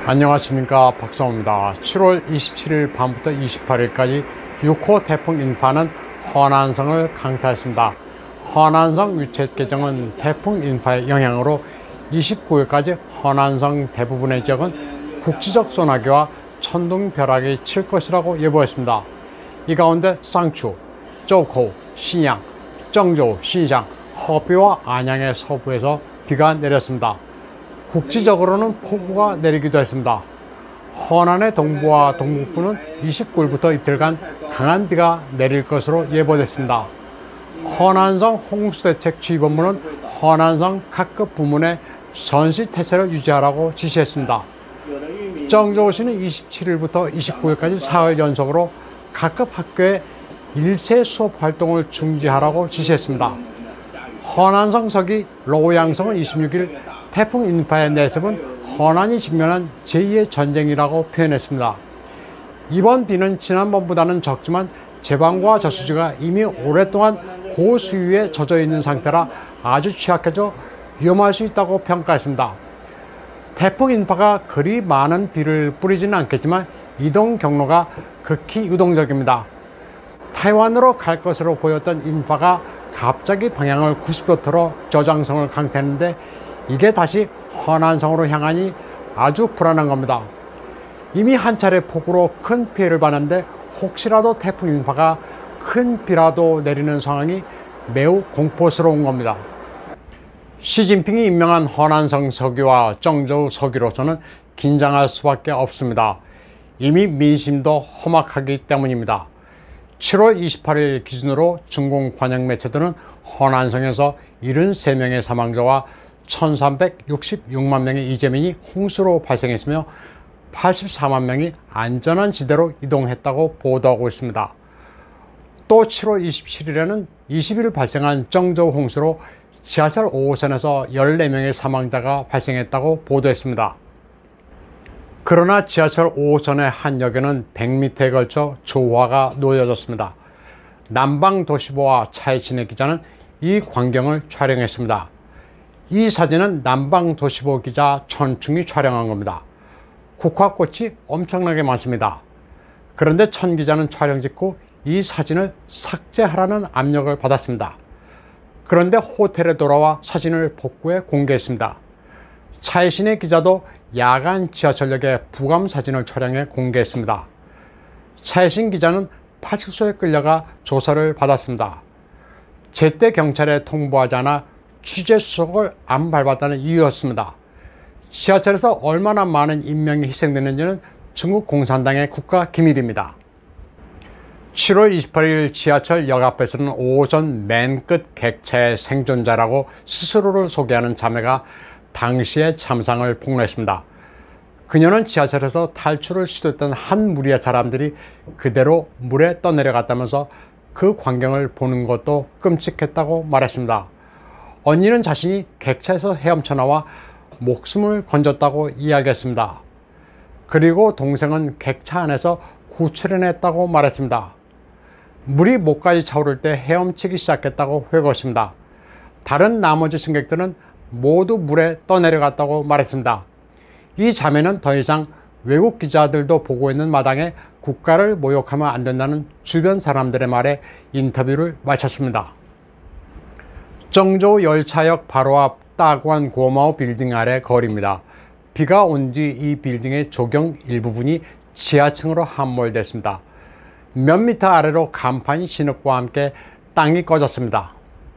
안녕하십니까, 박성호입니다. 7월 27일 밤부터 28일까지 6호 태풍 인파는 허난성을 강타했습니다. 허난성 위챗 계정은 태풍 인파의 영향으로 29일까지 허난성 대부분의 지역은 국지적 소나기와 천둥 벼락이 칠 것이라고 예보했습니다. 이 가운데 쌍추, 저kou, 신양, 정저우, 신상, 허피와 안양의 서부에서 비가 내렸습니다. 국지적으로는 폭우가 내리기도 했습니다. 허난의 동부와 동북부는 29일부터 이틀간 강한 비가 내릴 것으로 예보됐습니다. 허난성 홍수대책주의본부는 허난성 각급 부문에 전시태세를 유지하라고 지시했습니다. 정저우시는 27일부터 29일까지 사흘 연속으로 각급 학교에 일체 수업 활동을 중지하라고 지시했습니다. 허난성 서기 로양성은 26일 태풍 인파의 내습은 허난이 직면한 제2의 전쟁이라고 표현했습니다. 이번 비는 지난번보다는 적지만 제방과 저수지가 이미 오랫동안 고수위에 젖어 있는 상태라 아주 취약해져 위험할 수 있다고 평가했습니다. 태풍 인파가 그리 많은 비를 뿌리지는 않겠지만 이동 경로가 극히 유동적입니다. 타이완으로 갈 것으로 보였던 인파가 갑자기 방향을 90도 틀어 저장성을 강타했는데 이게 다시 허난성으로 향하니 아주 불안한 겁니다. 이미 한 차례 폭우로 큰 피해를 봤는데 혹시라도 태풍 인파가 큰 비라도 내리는 상황이 매우 공포스러운 겁니다. 시진핑이 임명한 허난성 서기와 정저우 서기로서는 긴장할 수밖에 없습니다. 이미 민심도 험악하기 때문입니다. 7월 28일 기준으로 중공 관영 매체들은 허난성에서 73명의 사망자와 1366만 명의 이재민이 홍수로 발생했으며 84만 명이 안전한 지대로 이동했다고 보도하고 있습니다. 또 7월 27일에는 20일 발생한 정저우 홍수로 지하철 5호선에서 14명의 사망자가 발생했다고 보도했습니다. 그러나 지하철 5호선의 한 역에는 100m에 걸쳐 조화가 놓여졌습니다. 남방도시보와 차이신의 기자는 이 광경을 촬영했습니다. 이 사진은 남방도시보 기자 천충이 촬영한 겁니다. 국화꽃이 엄청나게 많습니다. 그런데 천 기자는 촬영 직후 이 사진을 삭제하라는 압력을 받았습니다. 그런데 호텔에 돌아와 사진을 복구해 공개했습니다. 차이신의 기자도 야간 지하철역의 부감 사진을 촬영해 공개했습니다. 차이신 기자는 파출소에 끌려가 조사를 받았습니다. 제때 경찰에 통보하지 않아 취재 수속을 안 밟았다는 이유였습니다. 지하철에서 얼마나 많은 인명이 희생됐는지는 중국 공산당의 국가 기밀입니다. 7월 28일 지하철 역 앞에서는 5호선 맨 끝 객차의 생존자라고 스스로를 소개하는 자매가 당시의 참상을 폭로했습니다. 그녀는 지하철에서 탈출을 시도했던 한 무리의 사람들이 그대로 물에 떠내려갔다면서 그 광경을 보는 것도 끔찍했다고 말했습니다. 언니는 자신이 객차에서 헤엄쳐 나와 목숨을 건졌다고 이야기했습니다. 그리고 동생은 객차 안에서 구출해냈다고 말했습니다. 물이 목까지 차오를 때 헤엄치기 시작했다고 회고했습니다. 다른 나머지 승객들은 모두 물에 떠내려갔다고 말했습니다. 이 자매는 더 이상 외국 기자들도 보고 있는 마당에 국가를 모욕하면 안 된다는 주변 사람들의 말에 인터뷰를 마쳤습니다. 정저우 열차역 바로 앞 따구안 고마오 빌딩 아래 거리입니다. 비가 온 뒤 이 빌딩의 조경 일부분이 지하층으로 함몰됐습니다. 몇 미터 아래로 간판이 진흙과 함께 땅이 꺼졌습니다.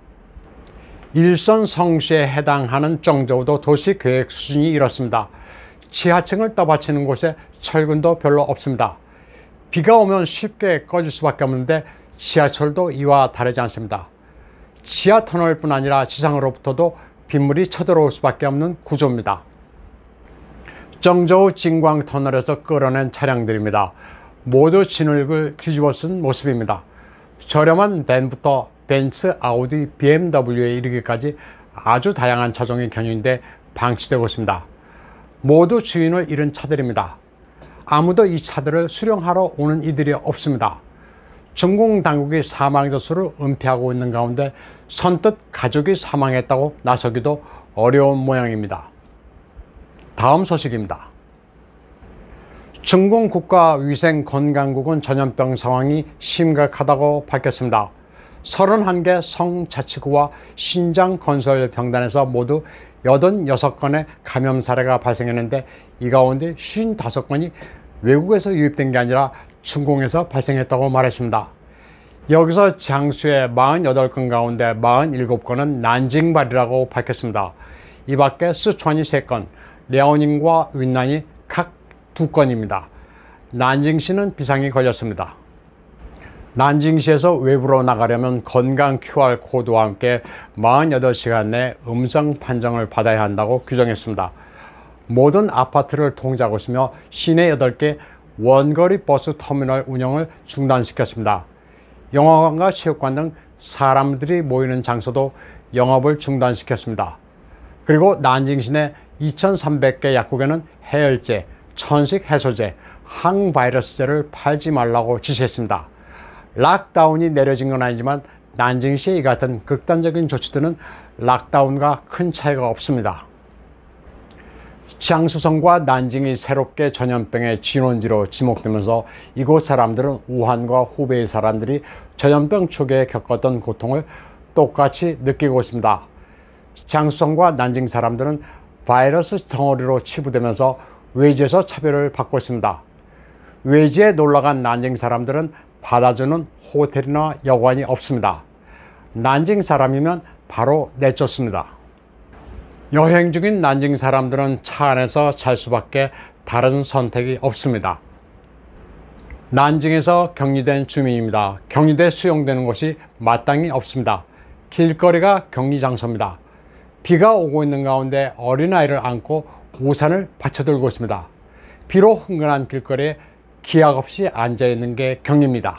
일선 성시에 해당하는 정저우도 도시 계획 수준이 이렇습니다. 지하층을 떠받치는 곳에 철근도 별로 없습니다. 비가 오면 쉽게 꺼질 수밖에 없는데 지하철도 이와 다르지 않습니다. 지하 터널뿐 아니라 지상으로부터도 빗물이 쳐들어올 수밖에 없는 구조입니다. 정저우 진광 터널에서 끌어낸 차량들입니다. 모두 진흙을 뒤집어 쓴 모습입니다. 저렴한 밴부터 벤츠, 아우디, BMW에 이르기까지 아주 다양한 차종이 견인돼 방치되고 있습니다. 모두 주인을 잃은 차들입니다. 아무도 이 차들을 수령하러 오는 이들이 없습니다. 중공 당국이 사망자 수를 은폐하고 있는 가운데 선뜻 가족이 사망했다고 나서기도 어려운 모양입니다. 다음 소식입니다. 중국 국가위생건강국은 전염병 상황이 심각하다고 밝혔습니다. 31개 성자치구와 신장건설병단에서 모두 86건의 감염 사례가 발생했는데 이 가운데 55건이 외국에서 유입된 게 아니라 중국에서 발생했다고 말했습니다. 여기서 장수의 48건 가운데 47건은 난징발이라고 밝혔습니다. 이 밖에 스촨이 3건, 랴오닝과 윈난이 각 2건입니다. 난징시는 비상이 걸렸습니다. 난징시에서 외부로 나가려면 건강 QR코드와 함께 48시간 내 음성 판정을 받아야 한다고 규정했습니다. 모든 아파트를 통제하고 있으며 시내 8개 원거리 버스 터미널 운영을 중단시켰습니다. 영화관과 체육관 등 사람들이 모이는 장소도 영업을 중단시켰습니다. 그리고 난징시 내 2,300개 약국에는 해열제, 천식 해소제, 항바이러스제를 팔지 말라고 지시했습니다. 락다운이 내려진 건 아니지만 난징시의 이 같은 극단적인 조치들은 락다운과 큰 차이가 없습니다. 장수성과 난징이 새롭게 전염병의 진원지로 지목되면서 이곳 사람들은 우한과 후베이 사람들이 전염병 초기에 겪었던 고통을 똑같이 느끼고 있습니다. 장수성과 난징 사람들은 바이러스 덩어리로 치부되면서 외지에서 차별을 받고 있습니다. 외지에 놀러간 난징 사람들은 받아주는 호텔이나 여관이 없습니다. 난징 사람이면 바로 내쫓습니다. 여행 중인 난징 사람들은 차 안에서 잘 수밖에 다른 선택이 없습니다. 난징에서 격리된 주민입니다. 격리돼 수용되는 곳이 마땅히 없습니다. 길거리가 격리 장소입니다. 비가 오고 있는 가운데 어린아이를 안고 우산을 받쳐들고 있습니다. 비로 흥건한 길거리에 기약 없이 앉아있는 게 격리입니다.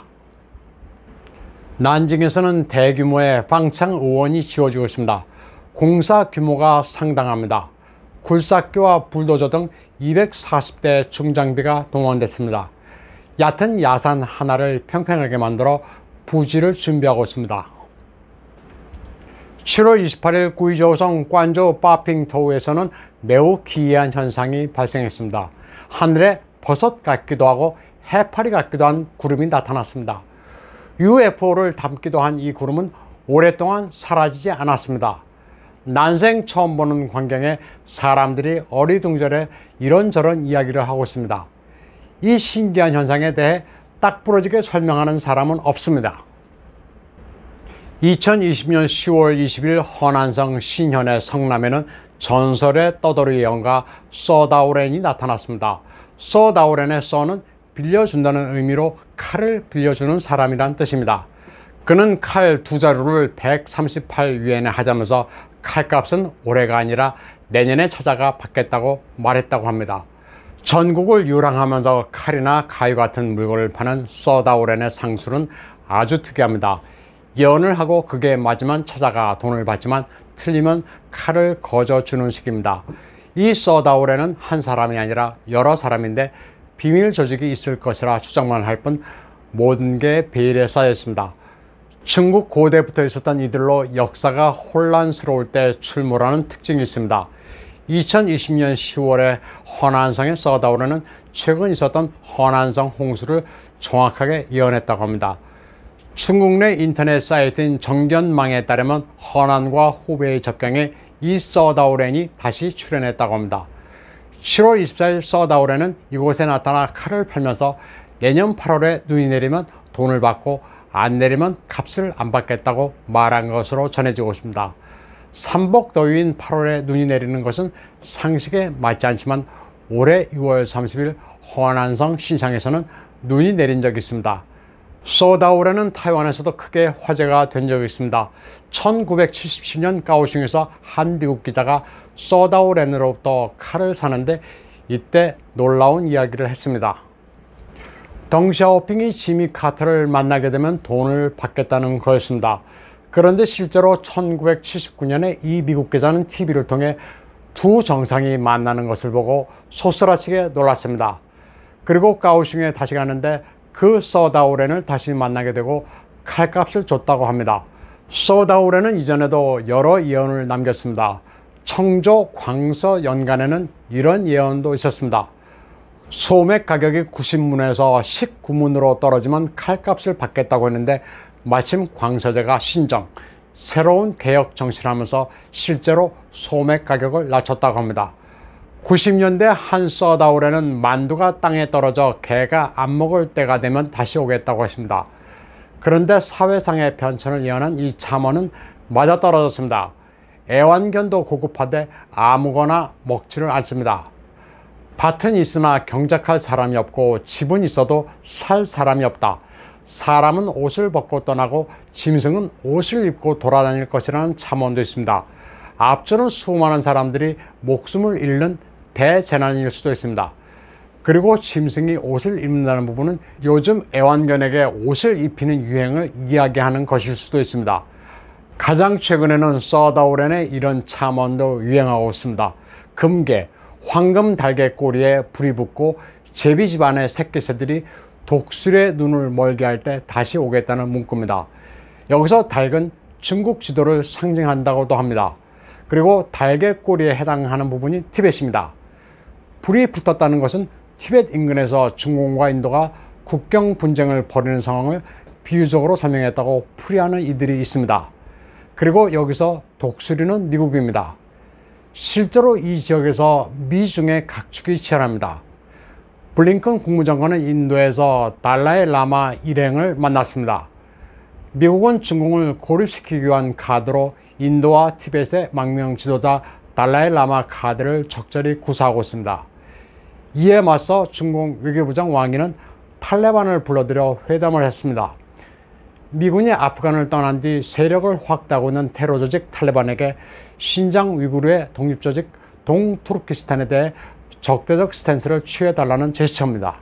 난징에서는 대규모의 방창 의원이 지어지고 있습니다. 공사 규모가 상당합니다. 굴삭기와 불도저 등 240대 중장비가 동원됐습니다. 얕은 야산 하나를 평평하게 만들어 부지를 준비하고 있습니다. 7월 28일 구이저우성 관저 빠핑토우에서는 매우 기이한 현상이 발생했습니다. 하늘에 버섯 같기도 하고 해파리 같기도 한 구름이 나타났습니다. UFO를 담기도 한 이 구름은 오랫동안 사라지지 않았습니다. 난생 처음 보는 광경에 사람들이 어리둥절해 이런저런 이야기를 하고 있습니다. 이 신기한 현상에 대해 딱 부러지게 설명하는 사람은 없습니다. 2020년 10월 20일 허난성 신현의 성남에는 전설의 떠돌이 영가 서다우렌이 나타났습니다. 서다우렌의 서는 빌려준다는 의미로 칼을 빌려주는 사람이란 뜻입니다. 그는 칼 2자루를 138위엔에 하자면서 칼값은 올해가 아니라 내년에 찾아가 받겠다고 말했다고 합니다. 전국을 유랑하면서 칼이나 가위 같은 물건을 파는 서다우렌의 상술은 아주 특이합니다. 예언을 하고 그게 맞으면 찾아가 돈을 받지만 틀리면 칼을 거저주는 식입니다. 이 서다우렌은 한 사람이 아니라 여러 사람인데 비밀 조직이 있을 것이라 추정만 할 뿐 모든 게 베일에 쌓여 있습니다. 중국 고대부터 있었던 이들로 역사가 혼란스러울 때 출몰하는 특징이 있습니다. 2020년 10월에 허난성의 서다우렌은 최근 있었던 허난성 홍수를 정확하게 예언했다고 합니다. 중국 내 인터넷 사이트인 정견망에 따르면 허난과 후베이 접경에 이 서다우렌이 다시 출현했다고 합니다. 7월 24일 서다우렌은 이곳에 나타나 칼을 팔면서 내년 8월에 눈이 내리면 돈을 받고 안 내리면 값을 안 받겠다고 말한 것으로 전해지고 있습니다. 삼복더위인 8월에 눈이 내리는 것은 상식에 맞지 않지만 올해 6월 30일 허난성 신상에서는 눈이 내린 적이 있습니다. 서다우렌은 타이완에서도 크게 화제가 된 적이 있습니다. 1977년 가오슝에서 한 미국 기자가 서다우렌으로부터 칼을 사는데 이때 놀라운 이야기를 했습니다. 덩샤오핑이 지미 카터를 만나게 되면 돈을 받겠다는 거였습니다. 그런데 실제로 1979년에 이 미국 기자는 TV를 통해 두 정상이 만나는 것을 보고 소스라치게 놀랐습니다. 그리고 가오슝에 다시 가는데 그 서다우렌을 다시 만나게 되고 칼값을 줬다고 합니다. 서다우렌은 이전에도 여러 예언을 남겼습니다. 청조 광서 연간에는 이런 예언도 있었습니다. 소매 가격이 90문에서 19문으로 떨어지면 칼값을 받겠다고 했는데 마침 광서제가 신정, 새로운 개혁 정신을 하면서 실제로 소매 가격을 낮췄다고 합니다. 90년대 한 썰다울에는 만두가 땅에 떨어져 개가 안 먹을 때가 되면 다시 오겠다고 했습니다. 그런데 사회상의 변천을 이어난 이 참언은 맞아떨어졌습니다. 애완견도 고급화돼 아무거나 먹지를 않습니다. 밭은 있으나 경작할 사람이 없고 집은 있어도 살 사람이 없다. 사람은 옷을 벗고 떠나고 짐승은 옷을 입고 돌아다닐 것이라는 참언도 있습니다. 앞서는 수많은 사람들이 목숨을 잃는 대재난일 수도 있습니다. 그리고 짐승이 옷을 입는다는 부분은 요즘 애완견에게 옷을 입히는 유행을 이야기하는 것일 수도 있습니다. 가장 최근에는 썰다울엔의 이런 참언도 유행하고 있습니다. 금개, 황금 달개 꼬리에 불이 붙고 제비 집안의 새끼새들이 독수리의 눈을 멀게 할 때 다시 오겠다는 문구입니다. 여기서 닭은 중국 지도를 상징한다고도 합니다. 그리고 달개 꼬리에 해당하는 부분이 티벳입니다. 불이 붙었다는 것은 티벳 인근에서 중공과 인도가 국경 분쟁을 벌이는 상황을 비유적으로 설명했다고 풀이하는 이들이 있습니다. 그리고 여기서 독수리는 미국입니다. 실제로 이 지역에서 미중의 각축이 치열합니다. 블링컨 국무장관은 인도에서 달라이 라마 일행을 만났습니다. 미국은 중공을 고립시키기 위한 카드로 인도와 티벳의 망명 지도자 달라이 라마 카드를 적절히 구사하고 있습니다. 이에 맞서 중공 외교부장 왕이는 탈레반을 불러들여 회담을 했습니다. 미군이 아프간을 떠난 뒤 세력을 확대하고 있는 테러 조직 탈레반에게 신장 위구르의 독립조직 동투르키스탄에 대해 적대적 스탠스를 취해달라는 제스처입니다.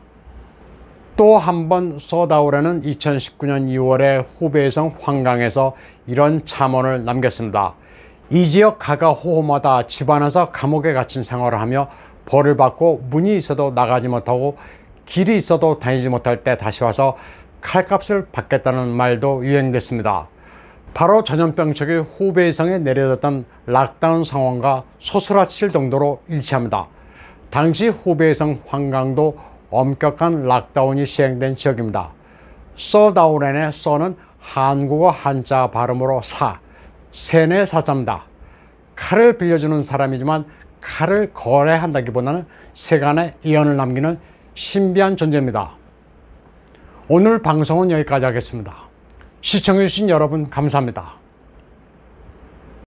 또 한 번 썰다울에는 2019년 2월에 후베이성 황강에서 이런 참언을 남겼습니다. 이 지역 가가호호마다 집안에서 감옥에 갇힌 생활을 하며 벌을 받고 문이 있어도 나가지 못하고 길이 있어도 다니지 못할 때 다시 와서 칼값을 받겠다는 말도 유행됐습니다. 바로 전염병 초기 후베이성에 내려졌던 락다운 상황과 소스라칠 정도로 일치합니다. 당시 후베이성 황강도 엄격한 락다운이 시행된 지역입니다. 썰다울엔의 썰은 한국어 한자 발음으로 세네 사자입니다. 칼을 빌려주는 사람이지만 칼을 거래한다기보다는 세간의 이언을 남기는 신비한 존재입니다. 오늘 방송은 여기까지 하겠습니다. 시청해주신 여러분 감사합니다.